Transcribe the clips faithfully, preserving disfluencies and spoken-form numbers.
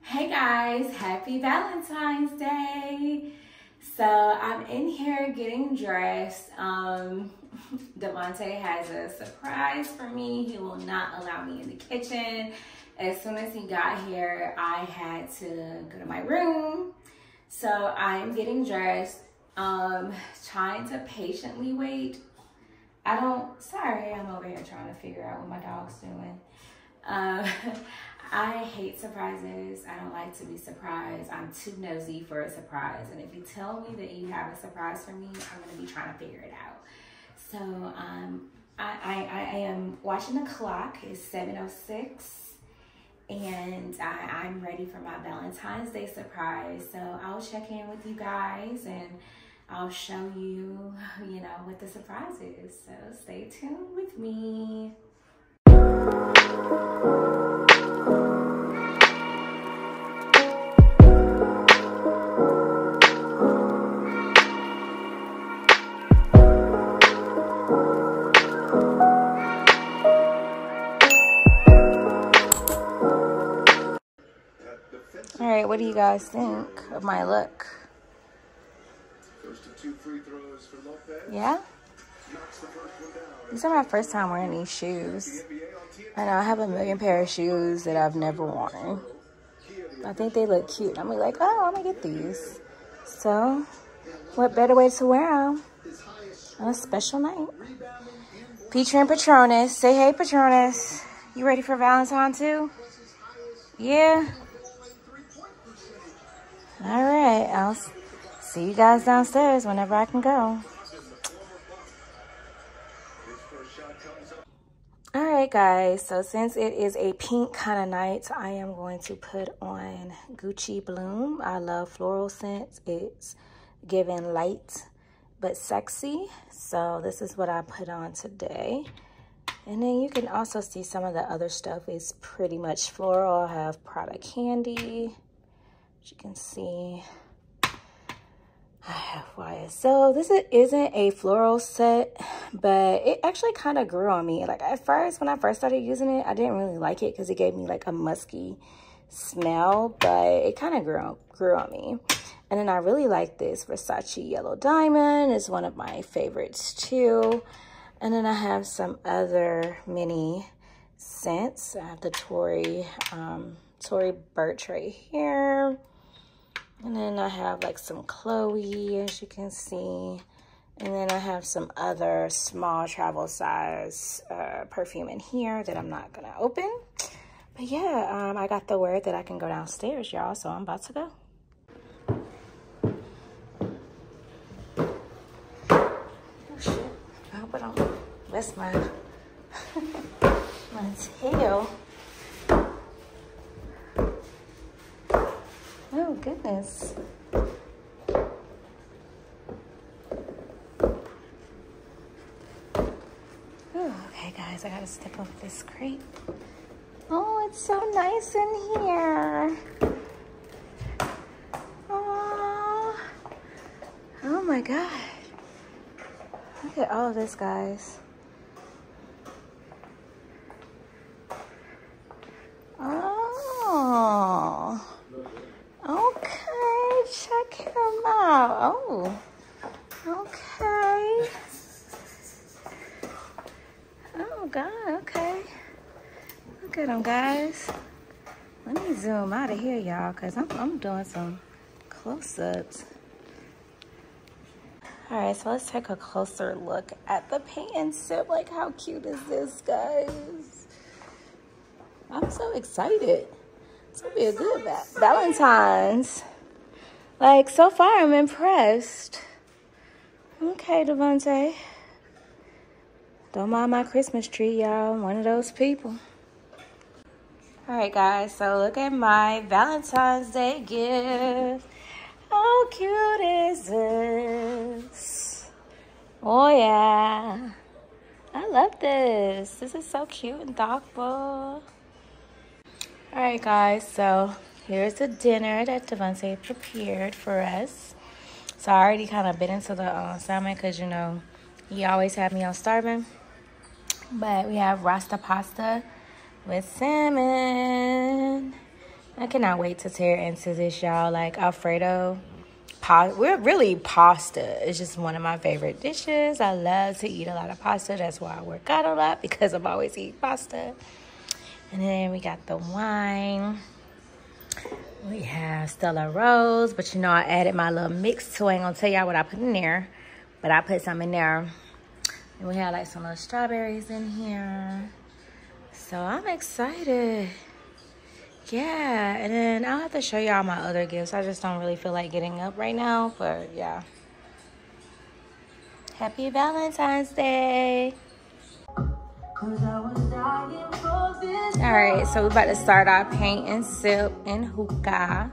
Hey guys, happy Valentine's Day. So I'm in here getting dressed. Um, Devontae has a surprise for me. He will not allow me in the kitchen. As soon as he got here, I had to go to my room. So I'm getting dressed, um, trying to patiently wait. I don't, sorry, I'm over here trying to figure out what my dog's doing. Um, I hate surprises. I don't like to be surprised. I'm too nosy for a surprise. And if you tell me that you have a surprise for me, I'm going to be trying to figure it out. So um, I, I, I am watching the clock. It's seven oh six. And I, I'm ready for my Valentine's Day surprise. So I'll check in with you guys and I'll show you, you know, what the surprise is. So stay tuned with me. All right, what do you guys think of my look? Yeah? These are my first time wearing these shoes. I know I have a million pair of shoes that I've never worn. I think they look cute. I'm like, oh, I'm gonna get these. So, what better way to wear them on a special night? Petra and Patronus. Say hey, Patronus. You ready for Valentine too? Yeah? All right, I'll see you guys downstairs whenever I can go. All right, guys, so since it is a pink kind of night, I am going to put on Gucci Bloom. I love floral scents. It's giving light but sexy. So this is what I put on today. And then you can also see some of the other stuff is pretty much floral. I have Prada Candy. As you can see, I have Y S L. This isn't a floral set, but it actually kind of grew on me. Like at first, when I first started using it, I didn't really like it because it gave me like a musky smell, but it kind of grew, grew on me. And then I really like this Versace Yellow Diamond. It's one of my favorites too. And then I have some other mini scents. I have the Tory, um, Tory Burch right here. And then I have like some Chloe, as you can see. And then I have some other small travel size uh, perfume in here that I'm not gonna open. But yeah, um, I got the word that I can go downstairs, y'all. So I'm about to go. Oh shit, I hope I don't mess my, my tail. Oh, goodness. Oh, okay, guys, I gotta step over this crate. Oh, it's so nice in here. Oh, oh my God. Look at all of this, guys. Oh. Okay, check him out. Oh, okay. Oh, God, okay. Look at him, guys. Let me zoom out of here, y'all, because I'm, I'm doing some close-ups. All right, so let's take a closer look at the paint and sip. Like, how cute is this, guys? I'm so excited. It's gonna be a good va Valentine's. Like, so far, I'm impressed. Okay, Devontae. Don't mind my Christmas tree, y'all. I'm one of those people. All right, guys, so look at my Valentine's Day gift. How cute is this? Oh, yeah. I love this. This is so cute and thoughtful. All right, guys, so here's the dinner that Devontae prepared for us. So I already kind of bit into the uh, salmon because, you know, he always had me on starving. But we have Rasta pasta with salmon. I cannot wait to tear into this, y'all. Like Alfredo, pa we're really pasta. It's just one of my favorite dishes. I love to eat a lot of pasta. That's why I work out a lot, because I'm always eating pasta. And then we got the wine. We have Stella Rose, but you know I added my little mix too. I ain't gonna tell y'all what I put in there, but I put some in there. And we have like some little strawberries in here. So I'm excited. Yeah, and then I'll have to show y'all my other gifts. I just don't really feel like getting up right now, but yeah. Happy Valentine's Day. Alright, so we're about to start our paint and sip and hookah.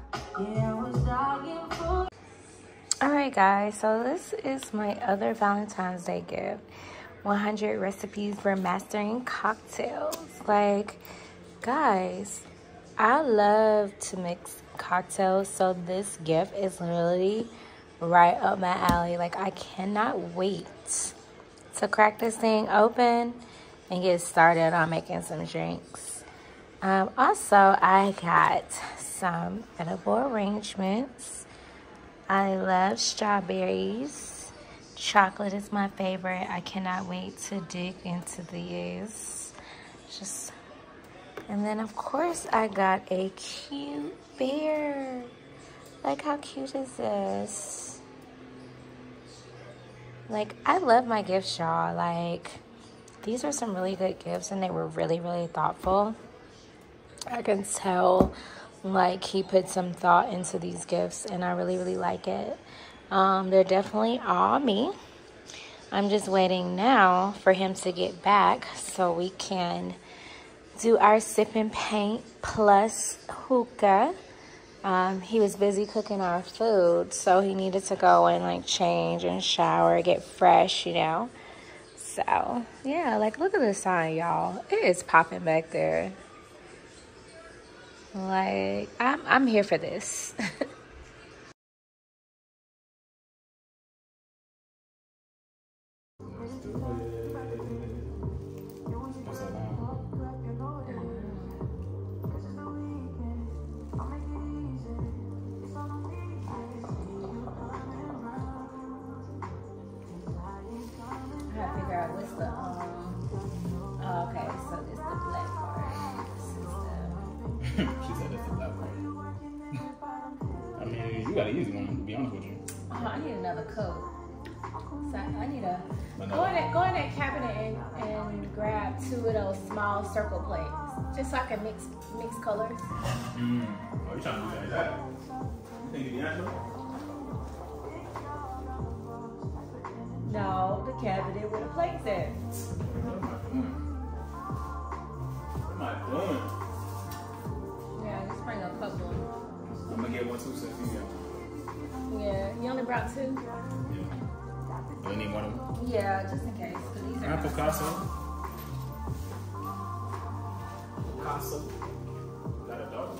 Alright guys, so this is my other Valentine's Day gift. one hundred recipes for mastering cocktails. Like, guys, I love to mix cocktails, so this gift is literally right up my alley. Like, I cannot wait to crack this thing open and get started on making some drinks. Um, also, I got some edible arrangements. I love strawberries. Chocolate is my favorite. I cannot wait to dig into these. Just, and then of course I got a cute bear. Like, how cute is this? Like, I love my gifts, y'all. Like, these are some really good gifts, and they were really, really thoughtful. I can tell, like, he put some thought into these gifts, and I really, really like it. Um, they're definitely all me. I'm just waiting now for him to get back so we can do our sip and paint plus hookah. Um, he was busy cooking our food, so he needed to go and, like, change and shower, get fresh, you know. So, yeah, like, look at the sign, y'all. It is popping back there. Like, I'm, I'm here for this. What's the, um, oh, okay, so this is the black part. This is the... She said that's the black part. I mean, you got an easy one, to be honest with you. Oh, I need another coat. So I need a, go in that, go in that cabinet and, and grab two of those small circle plates, just so I can mix, mix colors. Mm. Oh, you trying to do that like that? You think you can do that? No, the cabinet where the plates at. What am I doing? Yeah, just bring a couple. I'm gonna get one too, so you got one. Yeah, you only brought two? Yeah. Do you need one of them? Yeah, just in case. Cause these are I Picasso. Picasso. Got a dog.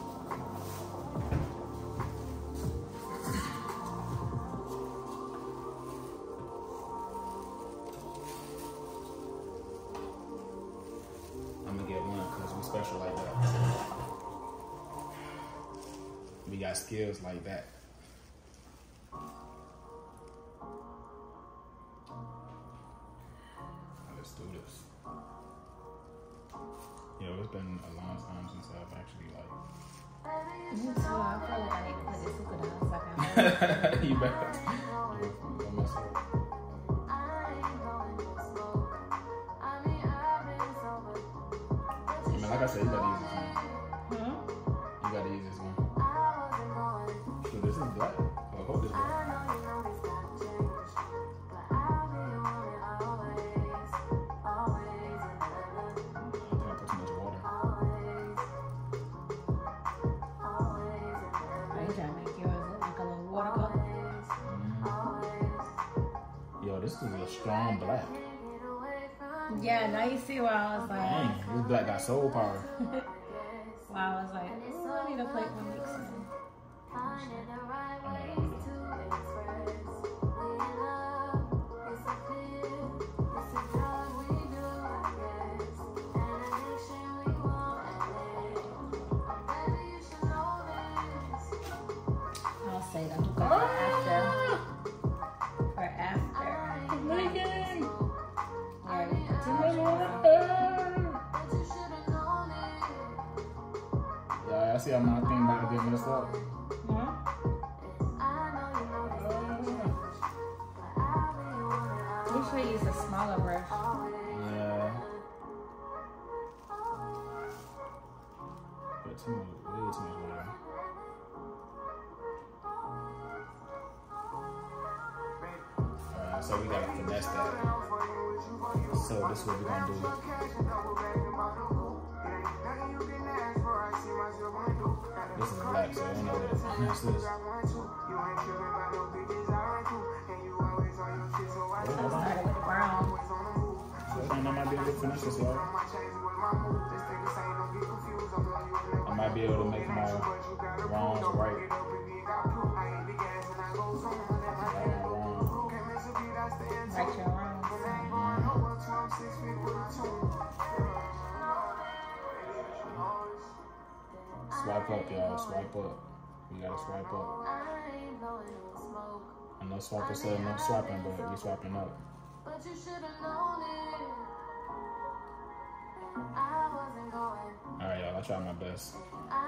Special like that. We got skills like that. Let's do this. Yo, it's been a long time since I've actually like. Me too. I feel like I need to put this hookah down so I can. You better. You mess up. Like I said, you gotta use this one. Hmm? You gotta use this one. So this is black. I hope this is black. I put too much water. Are you trying to make yours look like a little water cup? Mm-hmm. Yo, this is a strong black. Yeah, now you see why I was like, dang, this black got soul power. Wow, I was like, oh, I need a plate for mixing. for after. For after. Megan! Yeah, yeah, I see how my thing about to get messed up. huh? We should use a smaller brush. Yeah. But too much, way too much water. Alright, so we gotta finesse that. So this is what we're gonna do. This is black, so I don't know what this is. Started with the brown. I think that might be a good finesse, y'all. I might be able to make my wrongs right. Right your wrongs. Swipe up, y'all. Swipe up. We gotta swipe up. I know swiper said no swiping, but we swiping up. Alright, y'all. I try my best.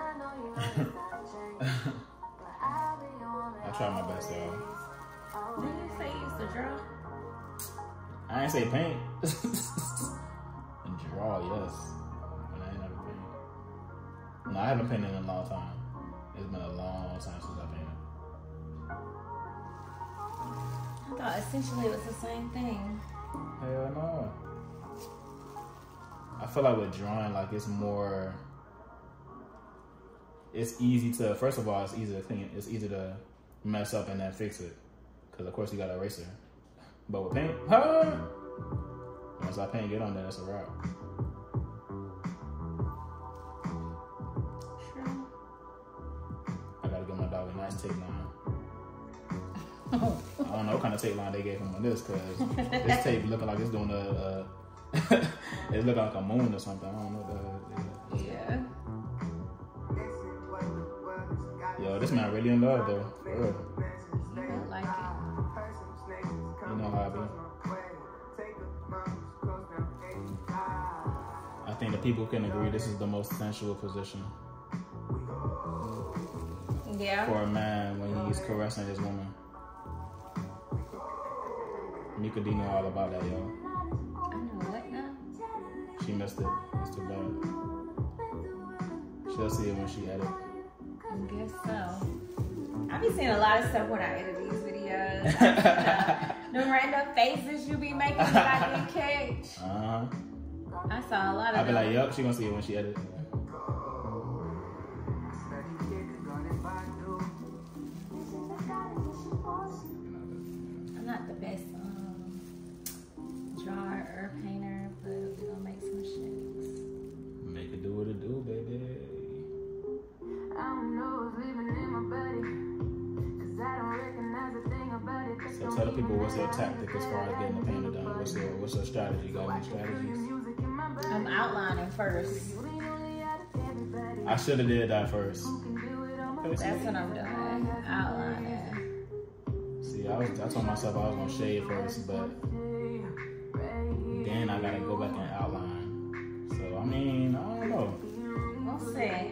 I try my best, y'all. Didn't you say you used to draw? I ain't say paint. And draw, yes. But I ain't never painted. No, I haven't painted in a long time. It's been a long time since I painted. I thought essentially it was the same thing. Hell no. I feel like with drawing, like it's more, it's easy to, first of all, it's easy to clean, it's easy to mess up and then fix it. Because of course you got an eraser. But with paint, huh? Once that paint get on there, that's a wrap. True. I gotta give my dog a nice tape line. I don't know what kind of tape line they gave him on this, because this tape looking like it's doing a, uh, it's looking like a moon or something. I don't know what the Yeah. Yo, this man really in love though. For real. You don't like it. You know how I be. I think the people can agree this is the most sensual position Yeah. for a man when he's caressing his woman. Mika D know all about that, yo. I know what now? She missed it. It's too bad. She'll see it when she edit. I guess so. I be seeing a lot of stuff when I edit these videos. uh, the random faces you be making that I didn't catch. Uh-huh. I saw a lot of I'll be them. like, yup, she gonna see it when she edit. I'm not the best um, drawer or painter, but we're gonna make some shapes. Make it do what it do, baby. So tell the people what's their tactic as far as getting the painter done. What's their what's their strategy? Got any strategies? I'm outlining first. I should have did that first. That's what I'm doing. Outlining. See, I was I told myself I was gonna shade first, but then I gotta go back and outline. So I mean, I don't know. We'll see.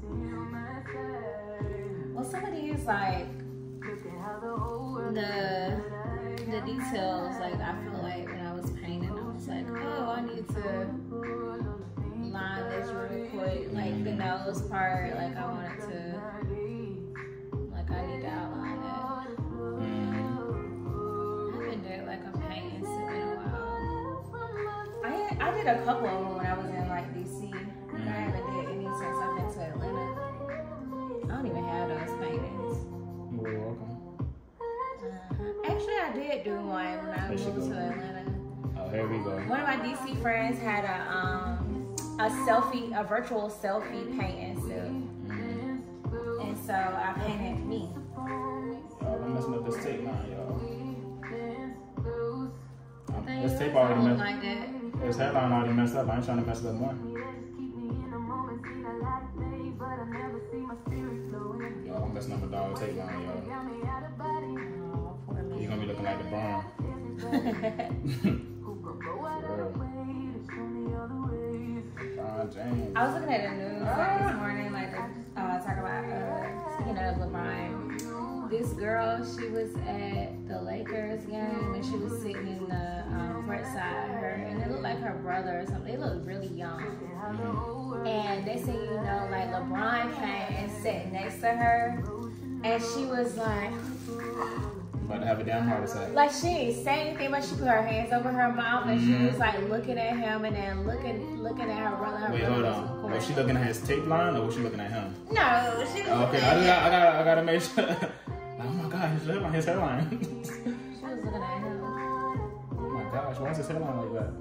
Well, some of these like the the details, like I feel like when I was painting, I was like, oh, I need to line this real quick, like the nose part, like I wanted to, like I need to outline it. Mm. I haven't did like a painting suit in a while. I I did a couple of them when I was in like D C. But I haven't did any since I've been to Atlanta. I don't even have those paintings. You're welcome. Uh, actually, I did do one when I moved to Atlanta. Oh, here we go. One of my D C friends had a um a selfie, a virtual selfie painting suit, Mm. and so I painted me. Y'all, I'm messing up this tape line, y'all. Um, Thing this was, tape I already don't messed. like that. This headline already messed up. I ain't trying to mess it up more. Y'all, I'm messing up a dog tape line, y'all. LeBron. LeBron James. I was looking at the news like this morning, like uh, talking about uh, speaking of LeBron. This girl, she was at the Lakers game and she was sitting in the um, court side her, and it looked like her brother or something. They looked really young. Mm-hmm. And they said, you know, like LeBron came and sat next to her, and she was like, about to have a damn heart attack. Like she didn't say anything, but she put her hands over her mouth and mm-hmm. she was like looking at him and then looking looking at her brother. Her Wait, brother hold on. Was she looking at his tape line or was she looking at him? No, she was oh, okay, I gotta, I gotta, I gotta make sure. Like, oh my God, his hairline, his hairline. She was looking at him. Oh my gosh, why is his hairline like that?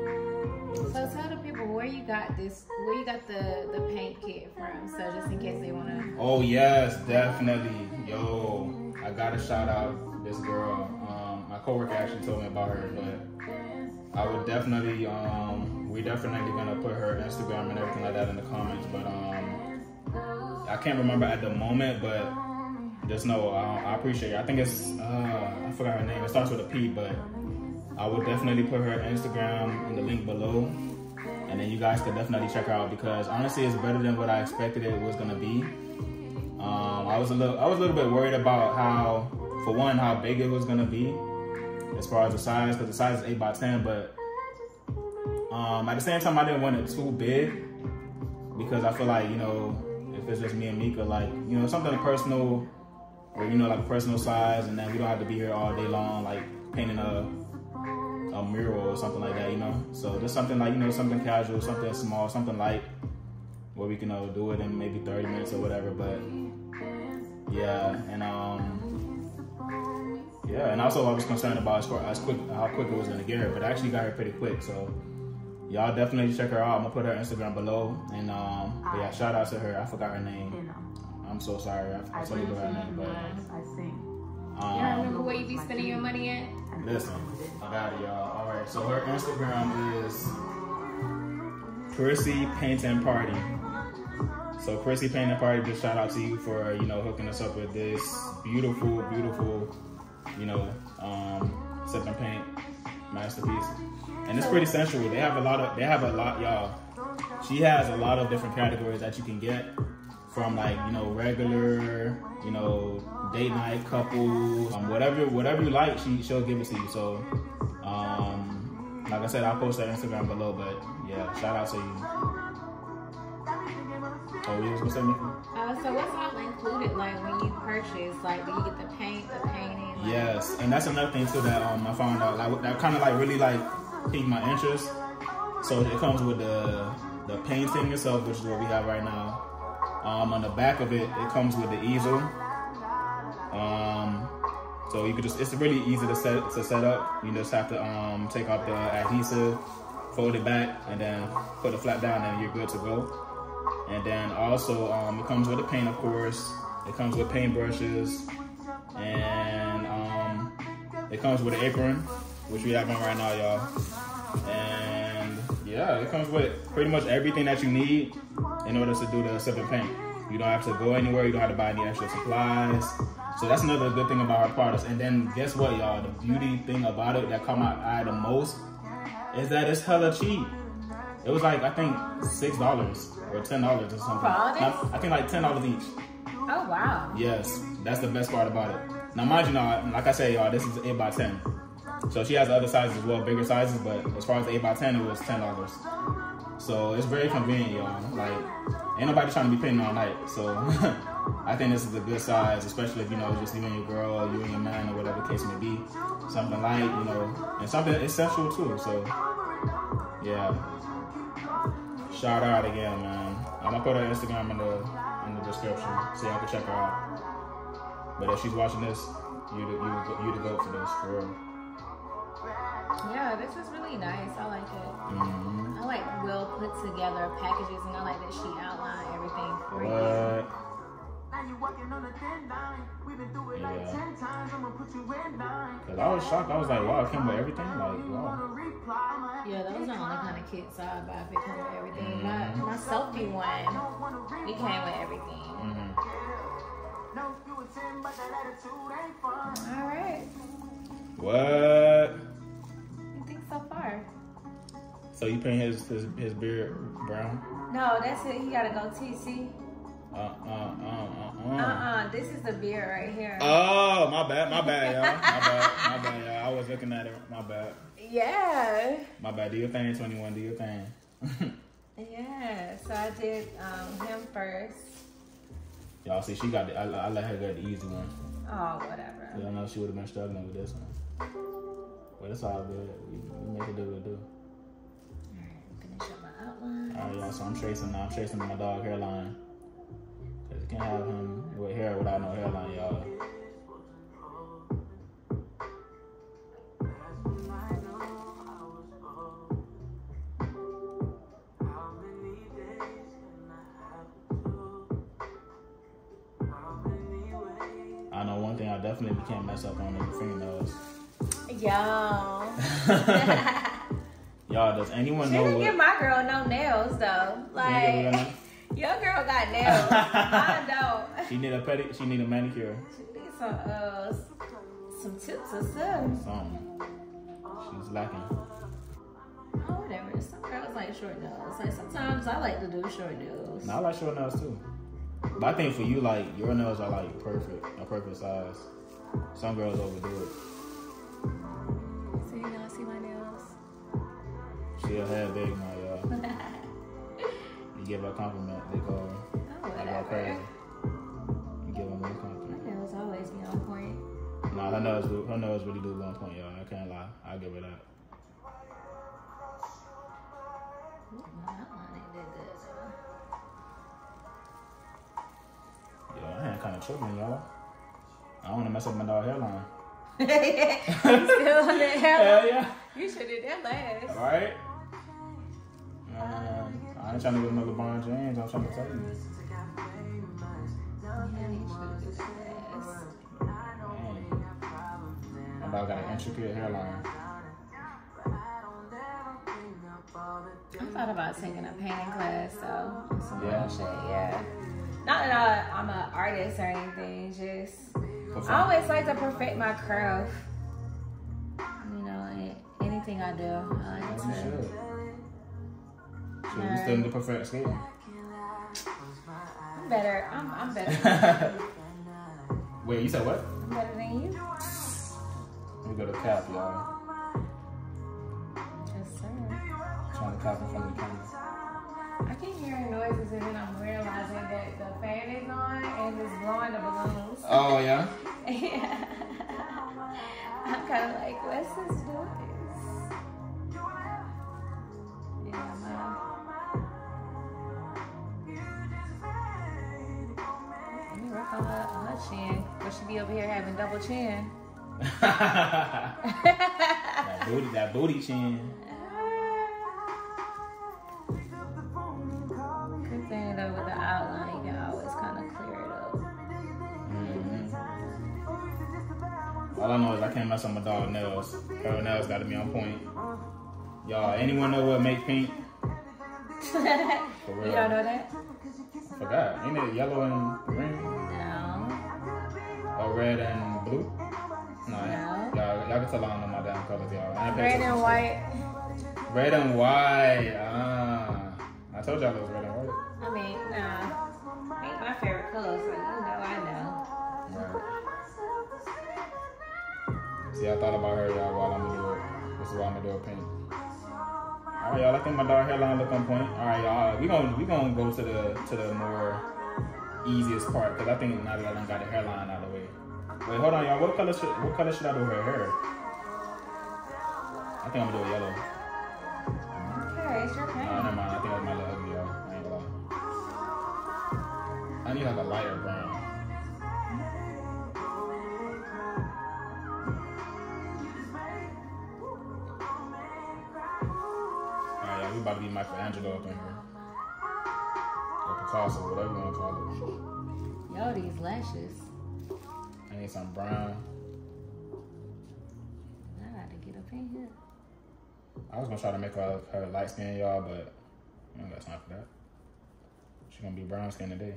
So tell the people where you got this, where you got the, the paint kit from, so just in case they wanna. Oh yes, definitely. Yo, I gotta shout out this girl. Um, my coworker actually told me about her, but I would definitely, um, we're definitely gonna put her Instagram and everything like that in the comments. But um, I can't remember at the moment, but just know uh, I appreciate it. I think it's uh, I forgot her name. It starts with a P, but I would definitely put her Instagram in the link below, and then you guys can definitely check her out because honestly, it's better than what I expected it was gonna be. Um, I was a little, I was a little bit worried about how, for one, how big it was gonna be, as far as the size, because the size is eight by ten. But um, at the same time, I didn't want it too big because I feel like, you know, if it's just me and Mika, like, you know, something personal, or you know, like a personal size, and then we don't have to be here all day long, like painting a a mural or something like that, you know. So just something like, you know, something casual, something small, something light, where we can uh, do it in maybe thirty minutes or whatever. But yeah, and um, yeah, and also I was concerned about as far as quick how quick it was gonna get her, but I actually got her pretty quick. So y'all definitely check her out. I'm gonna put her Instagram below, and um, but yeah, shout out to her. I forgot her name. I'm so sorry. I, I told you her name, but um, you remember where you be spending your money at? Listen, I got it, y'all. All right, so her Instagram is Chrissy Paint and Party. So Chrissy Paint and Party, just shout out to you for, you know, hooking us up with this beautiful, beautiful, you know, um, sip and paint masterpiece. And it's pretty sensual. They have a lot of, they have a lot, y'all. She has a lot of different categories that you can get from, like, you know, regular, you know, date night, couples, um, whatever, whatever you like, she, she'll give it to you. So, um, like I said, I'll post that Instagram below, but yeah, shout out to you. Oh, you was gonna say anything? Uh, so what's all included, like, when you purchase? Like, do you get the paint, the painting? Like... Yes, and that's another thing too that um I found out, like, that kind of like really like piqued my interest. So it comes with the the painting itself, which is what we have right now. Um, on the back of it, it comes with the easel. Um, so you could just, it's really easy to set to set up. You just have to um take off the adhesive, fold it back, and then put the flap down, and you're good to go. And then also, um, it comes with a paint, of course. It comes with paint brushes, and um, it comes with an apron, which we have on right now, y'all. And yeah, it comes with pretty much everything that you need in order to do the sip and paint. You don't have to go anywhere. You don't have to buy any extra supplies. So that's another good thing about our products. And then guess what, y'all? The beauty thing about it that caught my eye the most is that it's hella cheap. It was like, I think, six dollars or ten dollars or something. For all this? I think like ten dollars each. Oh, wow. Yes, that's the best part about it. Now, mind you, now, like I said, y'all, this is eight by ten. So she has other sizes as well, bigger sizes, but as far as the eight by ten, it was ten dollars. So it's very convenient, y'all. Like, ain't nobody trying to be painting all night. So I think this is a good size, especially if, you know, just you and your girl, or you and your man, or whatever the case may be. Something light, you know, and something essential too. So yeah, shout out again, man. I'm gonna put her Instagram in the in the description so y'all can check her out. But if she's watching this, you the, you you the goat for this, for real. Yeah, this is really nice. I like it. Mm-hmm. I like well put together packages, and I like that she outlined everything for what? you. Yeah. Cause I was shocked. I was like, wow, it came with everything. Like, wow. Yeah, those are the only kind of kits I buy if it comes with everything. Mm-hmm. My my selfie one, it came with everything. Mm-hmm. All right. What? You think so far? So you paint his his, his beard brown? No, that's it. He gotta go T C. Uh uh uh uh uh. Uh-uh. This is the beard right here. Oh, my bad, my bad, y'all. My bad, my bad, y'all. I was looking at it. My bad. Yeah. My bad. Do your thing, twenty-one. Do your thing. Yeah. So I did um, him first. Y'all see, she got the. I, I let her get the easy one. Oh, whatever. I know she would have been struggling with this one. But it's all good. We, we make it do what it do. Alright, finish up my outline. Alright, y'all. So I'm tracing. I'm tracing my dog hairline. Cause you can't have him with hair without no hairline, y'all. I know one thing I definitely can't mess up on is the fingernails. Yo. Y'all, does anyone She know didn't what? give my girl no nails though. Like, your girl got nails. Mine don't. She need a pedi. She need a manicure. She needs some uh some tips or something. Something. She's lacking. Oh, whatever. Some girls like short nails. Like sometimes I like to do short nails. No, I like short nails too. But I think for you, like your nails are like perfect, a perfect size. Some girls overdo it. So you gonna see my nails? She a head big now, y'all. You give her a compliment, they go, Oh, they go whatever. crazy. You give them one My compliment. nails always be on point. Nah, her nails, do, her nails really do go on point, y'all. I can't lie. I'll give her that. Ooh, my outline ain't that good though. Yo, I ain't kind of tripping, y'all. I don't want to mess up my dog hairline. You still on that hair? Hell yeah. You should did that last. All right. Man, I ain't trying to get no LeBron James. I'm trying to tell you. Yeah, you should did that last. My dog got an intricate hairline. I thought about taking a painting class though. Some Yeah. real shit, yeah. Not that I, I'm an artist or anything, just For I fun. always like to perfect my craft. You know, in anything I do, I like Yes, to. you should. Should we still need to perfect skating? I'm better. I'm, I'm better. Wait, you said what? I'm better than you. We go to cap, y'all. Yes, sir. Trying to cap in front of the camera. I keep hearing noises and then I'm realizing that the fan is on and it's blowing the balloons. Oh, yeah? Yeah. I'm kind of like, what's this noise? Yeah, my... Let me work on her, her chin. But she be over here having double chin. that booty, that booty chin. Good thing though with the outline, you can always kind of clear it up. Mm-hmm. All I know is I can't mess up my dog nails. Her nails got to be on point. Y'all, anyone know what make pink? For real. You don't know that? I forgot. Ain't it yellow and green? No. Or red and blue? No. No. Y'all, y'all can tell I don't know my damn colors, y'all. I ain't pay Red attention and to white. shit. Red and white. Ah. I told y'all it was red and white. I mean, nah. Ain't my favorite color, so you know I know. Right. See, I thought about her, y'all, while I'm gonna do it. This is why I'm gonna do a pink. All right, y'all. I think my dog hairline look on point. All right, y'all. We gonna we gonna go to the to the more easiest part because I think now that I done got the hairline out of the way. Wait, hold on, y'all. What color should what color should I do her hair? I think I'm gonna do a yellow. Okay, it's your Nah, pain. never mind. I think that's my little ugly, y'all. I ain't gonna lie. I need like a lighter brown. Alright, y'all, we about to be Michelangelo up in here. Or Picasso, whatever you want to call it. Yo, these lashes. I need some brown. I gotta get up in here. I was gonna try to make her, her light skin, y'all, but I don't got time for that. She's gonna be brown skin today.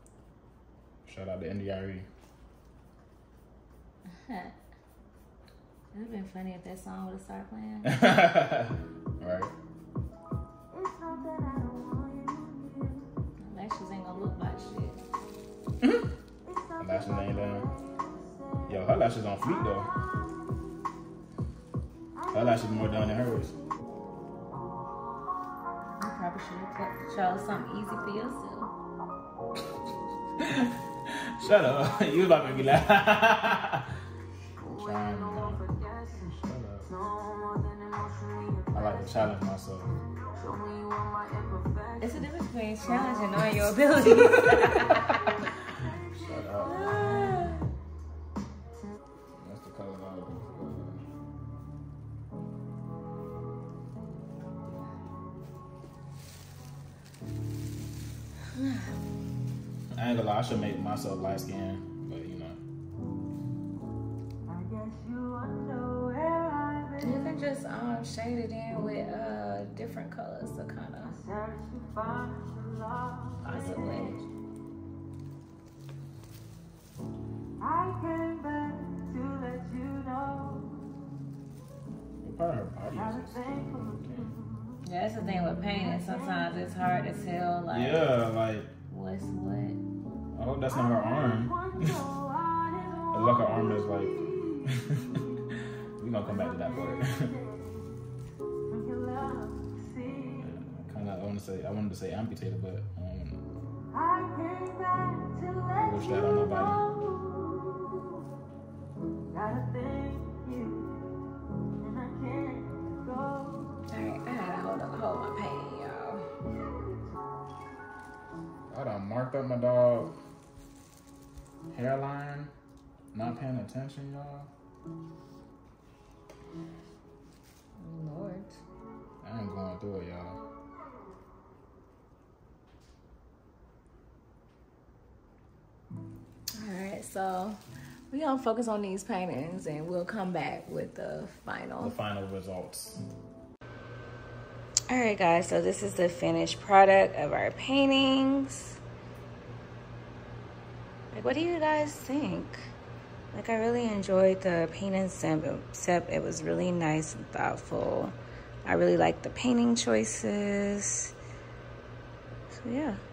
Shout out to N D R E. It would have been funny if that song would have started playing. Right. Lashes ain't gonna look like shit. Lashes ain't down. Yo, her lashes on fleek though. Her lashes more down than hers. You probably should have chose something easy for yourself. Shut up. You was about to be like. Trying, man. Shut up. I like to challenge myself. It's a difference between challenge and knowing your abilities. Shut up. That's the color I was I ain't gonna lie, I should make myself light skinned, but you know. You can just um, shade it in with uh, different colors to kind of possibly. I came back to let you know. What part of her body is this? Yeah, that's the thing with painting. Sometimes it's hard to tell, like, Yeah, like, what's what. I hope that's not her arm. It's like her arm is like. We're gonna come back to that part. Kind of, I want to say, I wanted to say amputated, but um, I wish that on nobody. Alright, I gotta hold, on, hold my painting, y'all. I done marked up my dog hairline. Not paying attention, y'all. Lord. I ain't going through it, y'all. Alright, so we're gonna focus on these paintings and we'll come back with the final. The final results. Alright guys, so this is the finished product of our paintings. Like, what do you guys think? Like, I really enjoyed the painting concept. It was really nice and thoughtful. I really liked the painting choices. So yeah.